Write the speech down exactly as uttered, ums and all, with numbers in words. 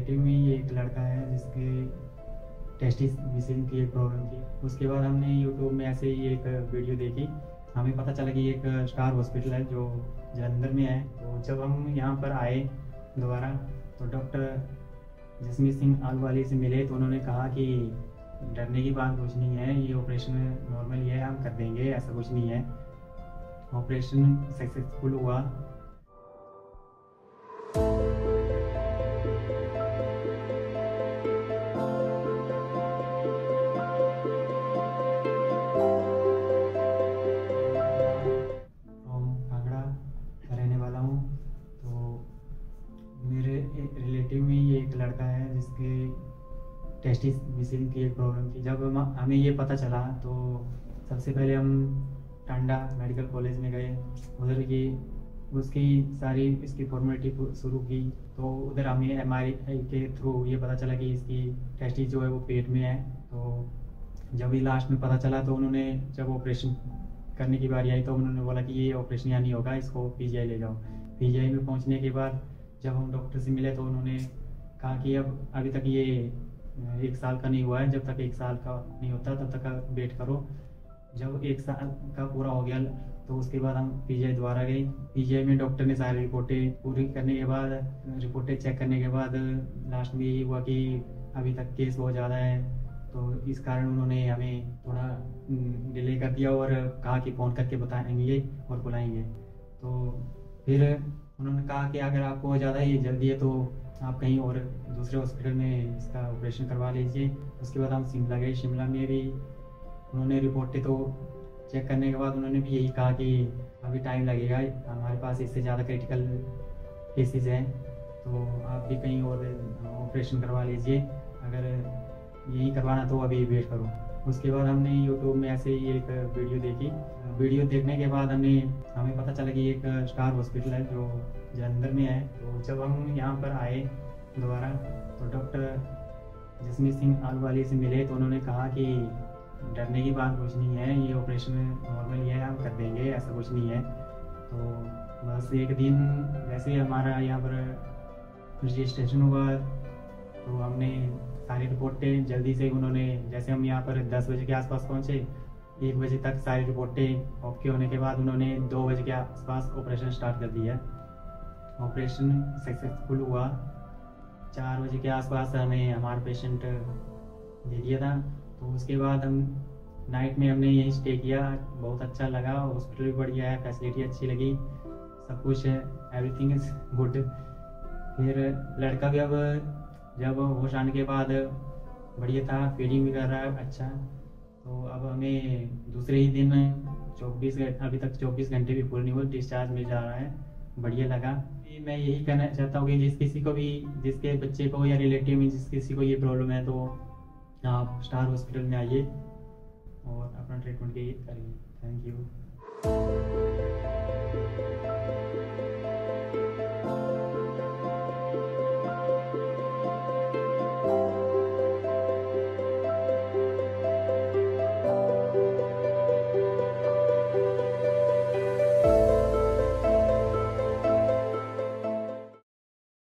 Relative में ही एक लड़का है जिसके टेस्टिस मिसिंग की एक प्रॉब्लम थी। उसके बाद हमने यूट्यूब में ऐसे ही एक वीडियो देखी, हमें पता चला कि एक स्टार हॉस्पिटल है जो जलंधर में है। तो जब हम यहाँ पर आए दोबारा तो डॉक्टर जसमीत सिंह आलूवाली से मिले तो उन्होंने कहा कि डरने की बात कुछ नहीं है, ये ऑपरेशन नॉर्मल ही है, हम कर देंगे, ऐसा कुछ नहीं है। ऑपरेशन सक्सेसफुल हुआ। फ्रॉम कांगड़ा का रहने वाला हूँ। तो मेरे रिलेटिव में ही एक लड़का है जिसके टेस्टिस मिसिंग की एक प्रॉब्लम थी। जब हम हमें ये पता चला तो सबसे पहले हम टांडा मेडिकल कॉलेज में गए, उधर की उसकी सारी इसकी फॉर्मेलिटी शुरू की। तो उधर हमें एम आर आई के थ्रू ये पता चला कि इसकी टेस्टिस जो है वो पेट में है। तो जब भी लास्ट में पता चला तो उन्होंने जब ऑपरेशन करने की बारी आई तो उन्होंने बोला कि ये ऑपरेशन यहाँ नहीं होगा, इसको पी जी आई ले जाओ। पी जी आई में पहुँचने के बाद जब हम डॉक्टर से मिले तो उन्होंने कहा कि अब अभी तक ये एक साल का नहीं हुआ है, जब तक एक साल का नहीं होता तब तक वेट करो। जब एक साल का पूरा हो गया तो उसके बाद हम पी जी आई दोबारा गए। पी जी आई में डॉक्टर ने सारी रिपोर्टें पूरी करने के बाद रिपोर्टें चेक करने के बाद लास्ट में यही हुआ कि अभी तक केस बहुत ज़्यादा है, तो इस कारण उन्होंने हमें थोड़ा डिले कर दिया और कहा कि फ़ोन करके बताएंगे और बुलाएंगे। तो फिर उन्होंने कहा कि अगर आपको ज़्यादा ही जल्दी है तो आप कहीं और दूसरे हॉस्पिटल में इसका ऑपरेशन करवा लीजिए। उसके बाद हम शिमला गए। शिमला में भी उन्होंने रिपोर्टें तो चेक करने के बाद उन्होंने भी यही कहा कि अभी टाइम लगेगा, हमारे पास इससे ज़्यादा क्रिटिकल केसेस हैं, तो आप भी कहीं और ऑपरेशन करवा लीजिए, अगर यही करवाना तो अभी वेट करो। उसके बाद हमने यूट्यूब में ऐसे ही एक वीडियो देखी। वीडियो देखने के बाद हमने हमें पता चला कि एक स्टार हॉस्पिटल है जो जलंधर में है। तो जब हम यहाँ पर आए दोबारा तो डॉक्टर जसमीत सिंह आलूवाली से मिले तो उन्होंने कहा कि डरने की बात कुछ नहीं है, ये ऑपरेशन नॉर्मल ही है, हम कर देंगे, ऐसा कुछ नहीं है। तो बस एक दिन वैसे हमारा यहाँ पर रजिस्ट्रेशन हुआ तो हमने सारी रिपोर्टें जल्दी से उन्होंने, जैसे हम यहाँ पर दस बजे के आसपास पहुँचे, एक बजे तक सारी रिपोर्टें ओके होने के बाद उन्होंने दो बजे के आसपास ऑपरेशन स्टार्ट कर दिया। ऑपरेशन सक्सेसफुल हुआ। चार बजे के आसपास हमें हमारा पेशेंट दे दिया था। तो उसके बाद हम नाइट में हमने यहीं स्टे किया, बहुत अच्छा लगा, हॉस्पिटल भी बढ़िया है, फैसिलिटी अच्छी लगी, सब कुछ है, एवरीथिंग इज़ गुड। फिर लड़का भी अब जब होश आने के बाद बढ़िया था, फीडिंग भी कर रहा है अच्छा। तो अब हमें दूसरे ही दिन चौबीस अभी तक चौबीस घंटे भी फुल नहीं हुए, डिस्चार्ज मिल जा रहा है, बढ़िया लगा। मैं यही कहना चाहता हूँ कि जिस किसी को भी, जिसके बच्चे को या रिलेटिव में जिस किसी को ये प्रॉब्लम है तो आप स्टार हॉस्पिटल में आइए और अपना ट्रीटमेंट करिए। Thank you.